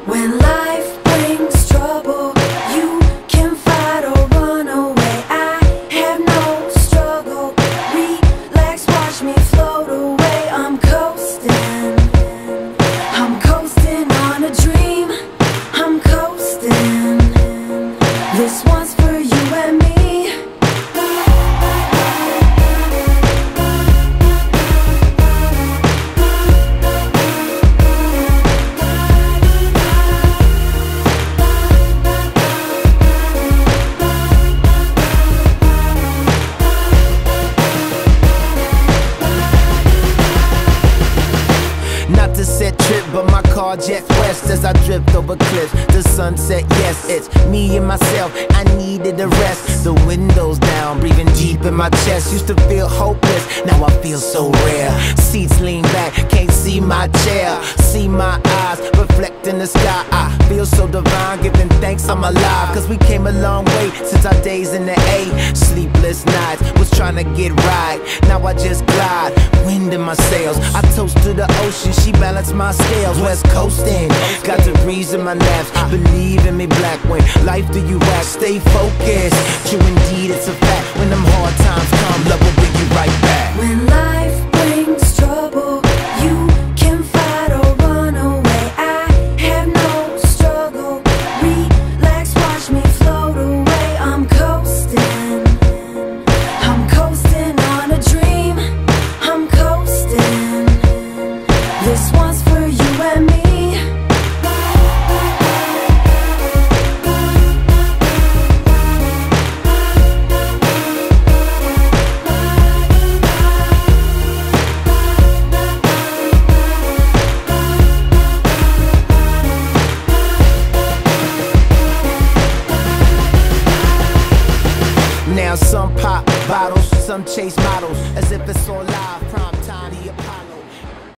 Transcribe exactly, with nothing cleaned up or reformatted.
When life brings trouble, you can fight or run away. I have no struggle. Relax, watch me float away. I'm coasting. I'm coasting on a dream. I'm coasting. This one's for you and me. Not to set trip, but my car jet west as I drift over cliffs. The sunset, yes, it's me and myself. I needed a rest. The windows down, breathing deep in my chest. Used to feel hopeless, now I feel so rare. Seats lean back, can't see my chair. See my eyes reflect in the sky. I feel so divine, giving thanks I'm alive. Cause we came a long way since our days in the A. Sleepless nights, was trying to get right. Now I just glide, wind in my sails. I toast to the ocean, she balanced my scales. West coasting, got the breeze in my naps. Believe in me, black, when life do you act. Stay focused, true indeed it's a fact. When them hard times come, love will bring you right back. When life brings trouble, you can fight or run away. I have no struggle. Relax, watch me float away. I'm coasting. I'm coasting on a dream. I'm coasting. This one's for you and me. Now some pop bottles, some chase models, as if it's all live, prime time.